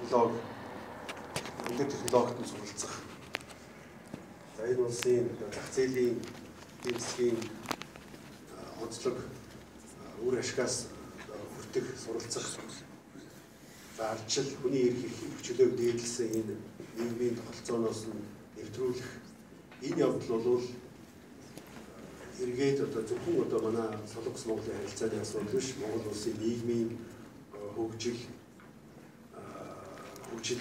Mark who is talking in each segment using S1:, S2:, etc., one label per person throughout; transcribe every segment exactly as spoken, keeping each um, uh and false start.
S1: технологи өндөр технологид нь суралцах. За энэ улсын зах зээлийн эдийн засгийн онцлог үр ашигаас хүртэх суралцах. За ардчил хүний эрх хүчлөөг дээдлсэн энэ нийгмийн тогтолцооноос нь нэвтрүүлэх энэ явдал бол эргээд одоо зөвхөн одоо манай Солонгос Монголын харилцааны асуудал биш, Монгол улсын нийгмийн хөгжил хөгжил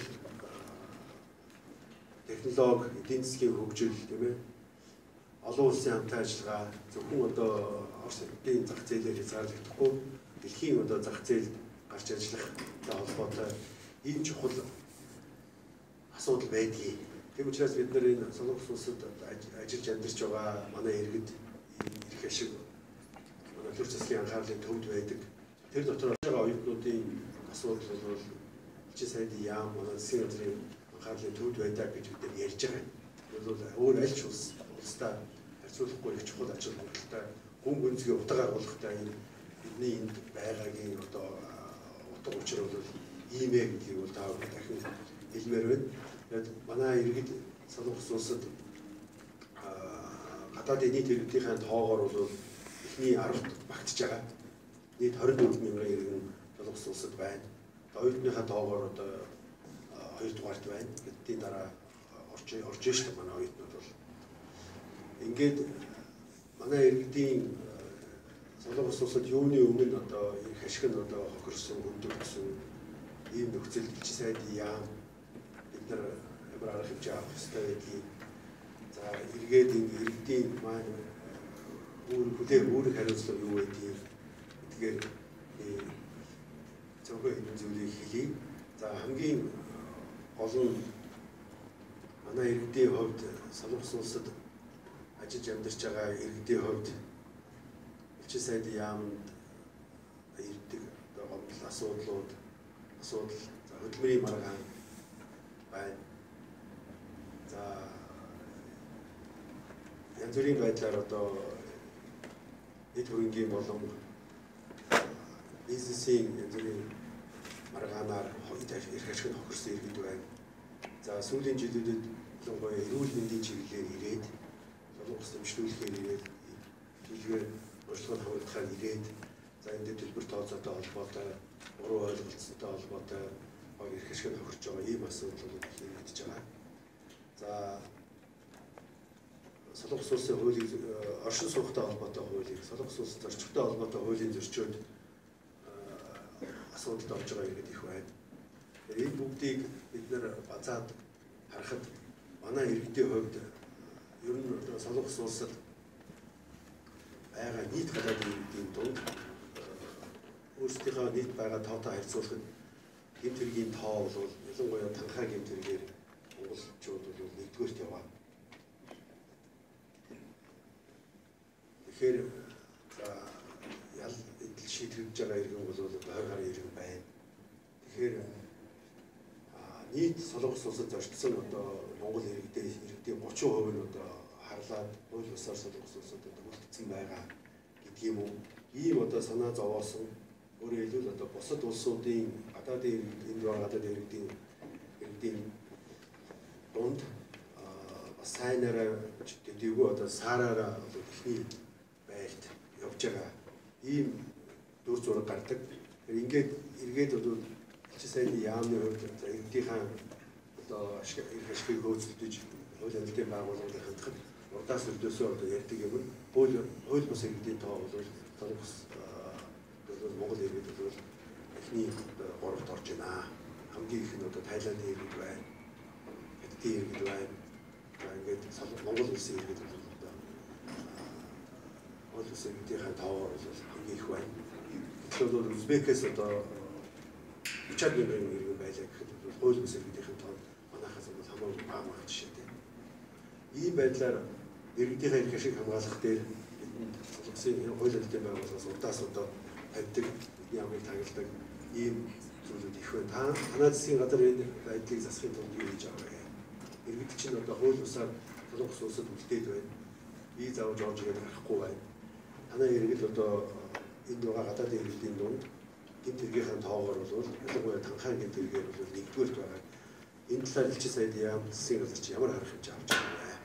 S1: технологи, эдийн засгийн хөгжил тийм ээ олон улсын хамтын ажиллагаа зөвхөн одоо Орос улсын зах зээлээр хязгаарлагдахгүй дэлхийн одоо зах зээлд гарч ажиллахтай холбоотой ийм чухал асуудал байдгийг. Тийм учраас бид нар энэ Солонгос улсад ажиллаж амьдарч байгаа манай иргэд их ашиг манай төр засгийн анхаарлын төвд байдаг. Тэр дотор байгаа оюутнуудын асуудал бол элчин сайдын яам манай засгийн газрын анхаарлын төвд байдаг гэж бид нар ярьж байгаа. Бол өөр аль ч улс улстай харьцуулахгүй их чухал ажил хурдтай гүн гүнзгий утга агуулгатай энэ бидний энд байгаагийн одоо утга учир бол ийм ээ гэдгийг бол та дахин хэлмээр байна. Тэгээд манай иргэд Солонгос улсад гадаадын нийт иргэдийн тоогоор бол эхний арвт багтж байгаа. Нийт хорин дөрвөн мянган иргэн Солонгос улсад байна. Оюутныхаа тоогоор одоо хоёр дугаарт байна. Бидний дараа орж орж штэ манай оюутнууд бол. Ингээд манай иргэдийн Солонгос улсад юуны өмнө одоо их ашиг нь одоо хохирсон, өндөрсөн ийм нөхцөл элчин сайдын яам бид нар ямар арга хэмжээ авах хэрэгтэй гэдгийг за эргээд энэ иргэдийн маань өөр бүлээг өөр хариуцлага юу байдгийг эдгээр зөвхөн энэ зүйлийг хэлье. За хамгийн гол нь манай иргэдийн хувьд Солонгос улсад ажиллаж амьдарч байгаа иргэдийн хувьд элчин сайдын яамд ирдэг одоо гомдол асуудлууд асуудал за хөдөлмөрийн маргаан байна. За янз бүрийн байдлаар одоо эд хөрөнгийн болон бизнесийн янз бүрийн маргаанаар эрх ашиг нь хохирсон иргэд байна. За сүүлийн жилүүдэд ялангуяа эрүүл мэндийн чиглэлээр ирээд Солонгос дэмжлүүлэхээр ирээд жилээр урьдчилан хамгаалахаар ирээд за энэ төлбөр тооцоотой холбоотой буруу ойлголцтой холбоотой эрх ашиг нь хохирч байгаа ийм асуудал бол их нэгдэж байгаа. За Солонгос улсын хуулийг оршин суугтай холбоотой хуулийг Солонгос улс зорчигтой холбоотой хуулийн зөрчөөд асуудалд орж байгаа иргэд их байна. Энэ бүгдийг бид нар базаад харахад манай иргэдийн хувьд ер нь Солонгос улсад байгаа нийт гадаадын иргэдийн дунд өөрсдийнхөө нийт байгаа тоотой харьцуулахад гэмт хэргийн тоо бол ялангуяа танхаа гэмт хэргээр монголчууд бол нэгдүгээрт яваа. Тэгэхээр за ял эдэл шийдвэрж байгаа иргэн бол ойр гарын иргэн байна. Тэгэхээр нийт Солонгос улсад зорчсон одоо Монгол иргэдээ иргэдийн гучин хувь нь одоо харлаад хууль бусаар Солонгос улсад үлдсэн байгаа гэдэг юм уу? Ийм одоо санаа зовоосон өөрөөр хэлбэл одоо бусад улсуудын гадаадын энд байгаа гадаадын иргэдийн иргэдийн дунд бас сайнараа дэвгүй одоо саараараа ихний байлт явж байгаа ийм дүр зураг гардаг. Ингээд эргээд бол элчин сайдын яамны хувьд иргэдийнхаа одоо эрх ашигыг хөөцөлдөж хууль амьтдын байгууллагыг хандхад урдаас өрдөөсөө одоо ярьдаг юм. Хууль хууль бус иргэдийн тоо бол Солонгос Монгол иргэд бол эхний гуравт орж байна. Хамгийн их нь одоо Тайландын иргэд байна. Хятадын иргэд байна. Ингээд Монгол улсын иргэд бол одоо Монгол улсын иргэдийн тоогоор бол хамгийн их байна. Тэгэхээр бол Узбекээс одоо Ичаад мөрийн иргэн байлаа гэхэд бол хууль бус иргэдийн тоо манайхаас бол хамаагүй бага байх жишээтэй. Ийм байдлаар иргэдийн эрх ашиг хамгаалах дээр Солонгосын хууль амьтдын байгууллагаас удаас удаа тавьдаг, бидний амыг тагилдаг ийм зүйлүүд их байна. Та танай засгийн газар энэ байдлыг засахын тулд юу хийж байгаа вэ? Иргэд чинь одоо хууль бусаар Солонгос улсад үлдээд байна. Бие заавж орж ирээд гарахгүй байна. Танай иргэд одоо энэ байгаа гадаадын иргэдийн дунд гэмт хэргийнхээ тоогоор бол ялангуяа танхайн гэмт хэргээр бол нэгдүгээрт байгаа. Энэ талаар элчин сайдын яам засгийн газар чи ямар арга хэмжээ авч байгаа вэ?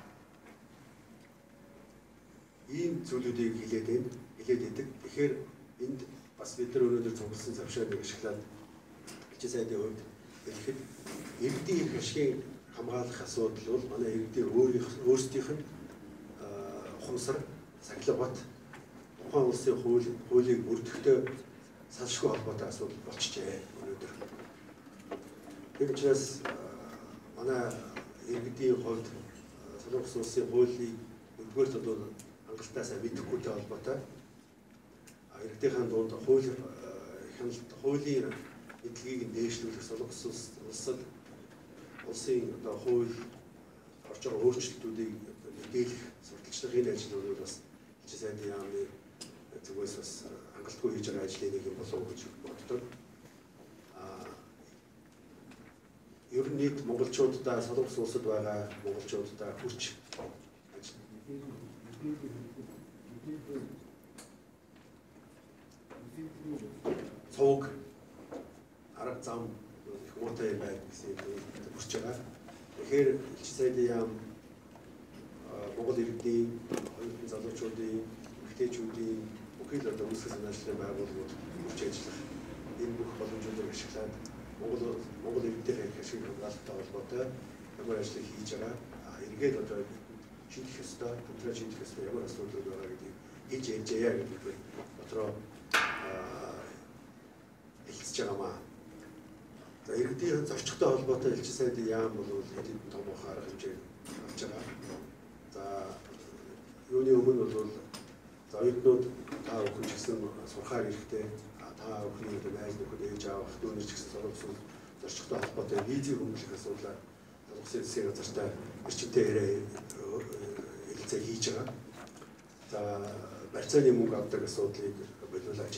S1: Ийм зүйлүүдийг хилээд байна, хилээд идэг. Тэгэхээр энд бас бид нар өнөөдөр цугласан завшааныг ашиглаад элчин сайдын хувьд хэлэхэд иргэдийн эрх ашигыг хамгаалах асуудал бол манай иргэдийн өөрийнх өөрсдийнх нь ухамсар, сахилгат тухайн улсын хууль хуулийг бүрдэхтэй салшгүй холбоотой асуудал болчихжээ өнөөдөр. Тэр учраас манай иргэдийн хувьд Солонгос улсын хуулийг нэгдүгээр бол хангалттай мэдэхгүйтэй холбоотой иргэдийн дунд хууль хяналт хуулийн эдлэгийг дээшлүүлэх Солонгос улсад улсын одоо хууль орж байгаа өөрчлөлтүүдийг мэдээлэх сурталчилгын ажил бол бас элчин сайдын яамны зүгээс бас хангалтгүй хийж байгаа ажлын нэг юм болов уу гэж боддог. Аа ер нь нийт монголчуудаа Солонгос улсад байгаа монголчуудаа хүрч цог арга зам их муутай юм байна гэсэн юм хүрч байгаа. Тэгэхээр элчин сайдын яам Монгол иргэдийн оюутан залуучуудын, эмэгтэйчүүдийн бүхий л одоо үүсгэл санаачлалын байгууллагууд хүрч ажиллах энэ бүх боломжуудыг ашиглаад Монгол Монгол иргэдийн эрх ашиг хамгаалалттай холбоотой ямар ажил хийж байгаа. Эргээд одоо шийдэх ёстой, хамтран шийдэх ёстой ямар асуудлууд байгаа гэдгийг хийж ярьжээ гэдэг нь дотроо хэлцэж байгаамаа. За иргэдийн зорчигтой холбоотой элчин сайдын яам бол хэд хэдэн том арга хэмжээ авч байгаа. За юуны өмнө бол за оюутнууд та бүхэн ч гэсэн сурахаар ирэхдээ та бүхний одоо найз нөхөд ээж аав дүүнер ч гэсэн Солонгос зорчигтой холбоотой визийн хөнгөлөх асуудлаа Солонгосын засгийн газартай эрчимтэй хэлцээ хийж байгаа. За барьцааны мөнгө авдаг асуудлыг болиулаач.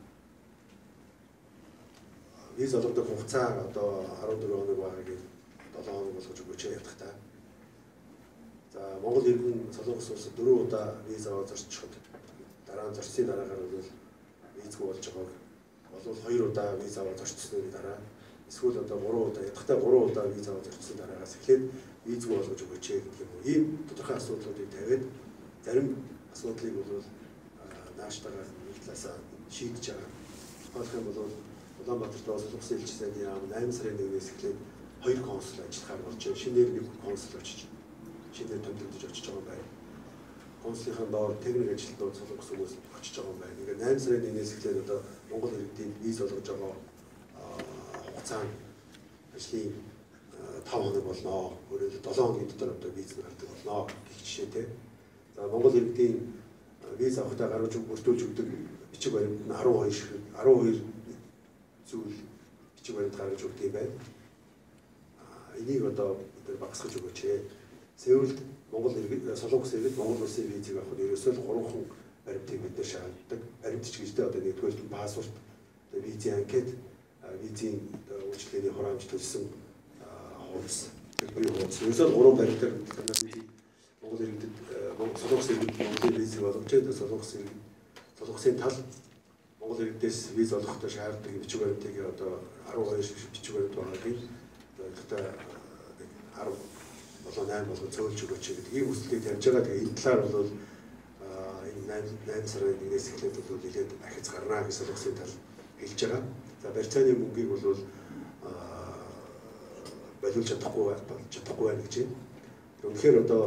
S1: Виз олгодог хугацаа одоо арван дөрвөн хоног байгаагийг долоон хоног болгож өгөөч ядах та. За Монгол иргэн Солонгос улсад дөрвөн удаа виз аваад зорчиход дараа нь зорчсны дараагаар бол визгүй болж байгааг болов хоёр удаа виз аваад зорчсны дараа эсвэл одоо гурван удаа ядахтаа гурван удаа виз аваад зорчсны дараагаас эхлээд визгүй болгож өгөөч гэх юм уу. Ийм тодорхой асуудлуудыг тавиад зарим асуудлыг бол нааштайгаар нэг талаасаа шийдэж байгаа. Тухайлх юм бол Улаанбаатарт Солонгосын элчин сайдын яам найман сарын нэгнээс эхлээд хоёр консул ажиллахаар болж байна. Шинээр нэг консул очиж шинээр томилогдож очиж байгаа юм байна. Консулын доор техник ажилтнууд Солонгос хүмүүс очиж байгаа юм байна. Ингээд найман сарын нэгнээс эхлээд одоо Монгол иргэдийн виз олгож байгаа хугацаанд ажлын тав хоног болно. Өөрөөр долоон хоногийн дотор одоо виз гардаг болно гэх жишээтэй. За Монгол иргэдийн виз авахдаа гаргаж бүрдүүлж өгдөг бичиг баримт нь арван хоёр шиг арван хоёр зүйл бичиг баримт гаргаж өгдөг юм байна. Энийг одоо бид багасгаж өгөөч. Сеулд Монгол иргэд Солонгос иргэд Монгол улсын визийг авахд ерөөсөө л гурван баримтыг бид нар шаарддаг. Баримт ч гэжтэй одоо нэгдүгээр нь паспорт, визийн анкет, визийн үйлчлэгээний хураамж төлсөн хуудас, төлбөрийн хуудас. Ерөөсөө гурван баримтаар Монгол иргэдэд Солонгос иргэд Монголын визийг олгож байгаа. Солонгос иргэд Солонгосын тал Монгол иргэдээс виз олгохдоо шаарддаг бичиг баримтыг одоо арван хоёр бичиг баримт байгаагийг одоо арав болон найман болгон цөөлж өгөөч гэдэг ийм хүслийг тавьж байгаа. Тэгээ энэ талаар бол энэ найман сарын нэгнээс эхлээд бол нэлээд ахиц гарнаа гэж Солонгосын тал хэлж байгаа. За барьцааны мөнгийг бол болиулж чадахгүй чадахгүй байна гэж байна. Үнэхээр одоо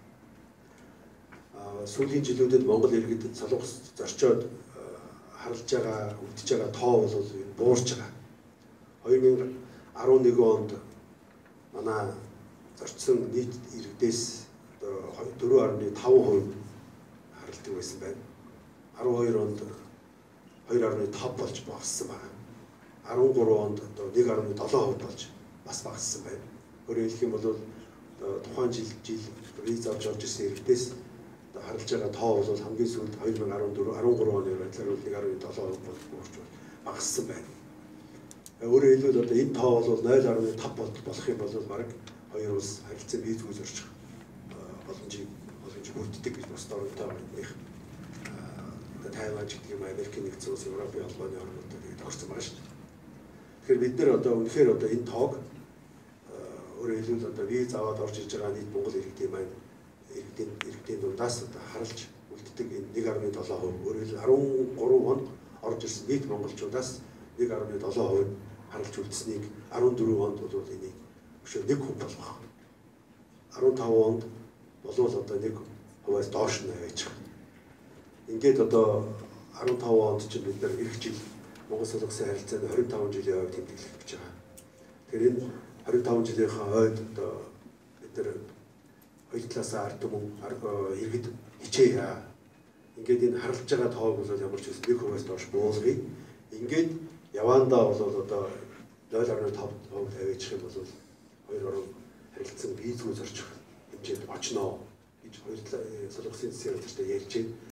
S1: сүүлийн жилүүдэд Монгол иргэд Солонгос зорчоод харалж байгаа, үлдэж байгаа тоо бол буурч байгаа. хоёр nghìn арван нэгэн онд манай зорчсон нийт иргэдээс одоо дөрвөн гаруй таван хувь харалдаг байсан байна. арван хоёр онд хоёр гаруй тав болж багассан байна. арван гурван онд одоо нэг гаруй долоон хувь болж бас багассан байна. Өөрөөр хэлэх юм бол тухайн жил жил виз авч орж ирсэн иргэдээс харалж байгаа тоо бол хамгийн сүүлд хоёр nghìn арван дөрөв арван гурван оны байдлаар нэг гаруй долоон болж буурч багассан байна. Өөрөөр хэлбэл одоо энэ тоо бол нуль гаруй тав болох юм бол бараг хоёр улс харилцан визгүй зорчих боломжийг боломж бүрддэг гэж бас дөрөвтэй байна. Одоо Тайван гэдэг юм Америкийн нэгдсэн улс, Европын холбооны орнууд тэгээд тохирсон байгаа шүү дээ. Тэгэхээр бид нэр одоо үнэхээр одоо энэ тоог өөрөөр хэлбэл одоо виз аваад орж иж байгаа нийт Монгол иргэдийн маань иргэдийн иргэдийн дундаас одоо харалж үлддэг энэ нэг гаруй долоо хувь өөрөөр хэлбэл арван гурван онд орж ирсэн нийт монголчуудаас нэг гаруй долоо хувь харалж үлдсэнийг арван дөрвөн онд бол энийг өшөө нэг хүн болгох. арван таван онд болвол одоо нэг хувиас доош нь байж байгаа. Ингээд одоо арван таван онд чинь бид нар эх жил Монгол Солонгосын харилцааны хорин таван жилийн ойд тэмдэглэж өгч байгаа. Тэгэхээр энэ хорин таван жилийнхаа ойд одоо бид нар хоёр талаасаа ард түмэн иргэд хичээе. Ингээд энэ харалж байгаа тоог бол ямар ч үс нэг хувиас доош буулгая. Ингээд явандаа бол одоо нуль гаруй тавь хувь тавьчих юм бол хоёр орон харилцан визгүй зорчих хэмжээнд очноо гэж хоёр талаа Солонгосын засгийн газартай ярьж байна.